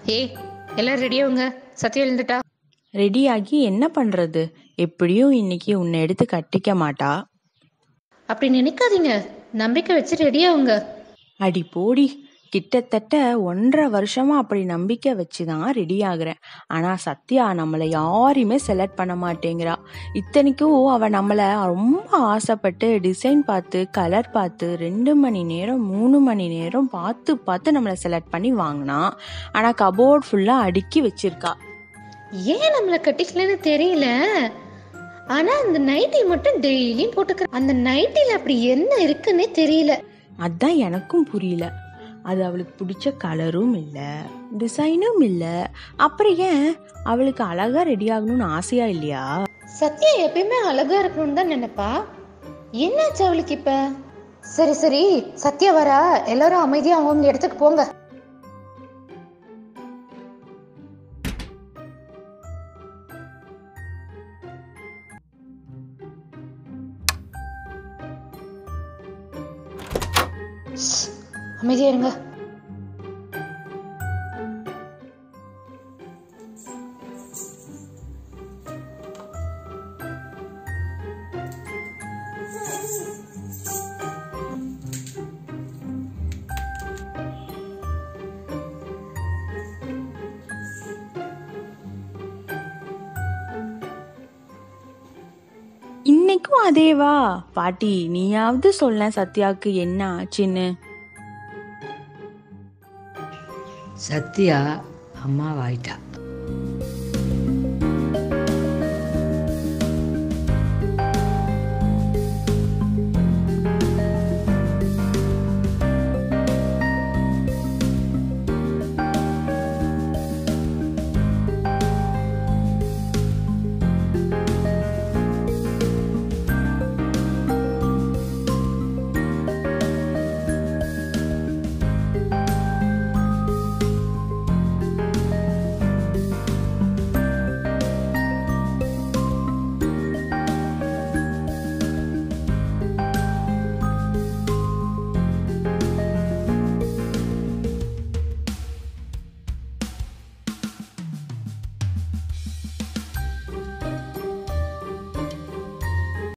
ஏய், எல்லாம் ரெடியாவுங்க. சத்யா எழுந்துட்டா? ரெடியாகி என்ன பண்றது? எப்படியும் இன்னைக்கு உன்னை எடுத்து கட்டிக்க மாட்டா. அப்படி நினைக்காதீங்க, நம்பிக்கை வச்சு ரெடியாவுங்க. அடி போடி, கிட்டத்தட்ட 1.5 வருஷமா அப்படி நம்பிக்கை வச்சுதான் ரெடி ஆகுறேன். ஆனா சத்யா நம்மளை யாரையுமே செலக்ட் பண்ண மாட்டேங்கிறா. இத்தனைக்கும் அவ நம்மளை ரொம்ப ஆசைப்பட்டு டிசைன் பார்த்து கலர் பார்த்து 2 மணி நேரம் 3 மணி நேரம் பார்த்து பார்த்து நம்மளை செலக்ட் பண்ணி வாங்கினா. ஆனா கபோர்ட் ஃபுல்லா அடுக்கி வச்சிருக்கா. ஏன் நம்மளை கட்டிக்கலன்னு தெரியல. ஆனா அந்த நைட்டி மட்டும் டெய்லியும் போட்டுக்கிற. அந்த நைட்டில அப்படி என்ன இருக்குன்னே தெரியல. அதான் எனக்கும் புரியல. அது அவளுக்கு பிடிச்ச கலரும் இல்லை, டிசைனும் இல்லை. அப்புறம் ஏன் அவளுக்கு அழகா ரெடி ஆகணும்னு ஆசையா இல்லையா? சத்யா எப்பயுமே அழகா இருக்கணும்னு தான் நினைப்பா. என்னாச்சு அவளுக்கு இப்ப? சரி சரி, சத்யா வரா, எல்லாரும் அமைதியா அவங்க இடத்துக்கு போங்க. அமைதியா இருங்க. இன்னைக்கும் அதேவா? பாட்டி, நீயாவது சொல்ல சத்யாவுக்கு என்ன ஆச்சுன்னு. சத்யா அம்மாவாயிட்டா.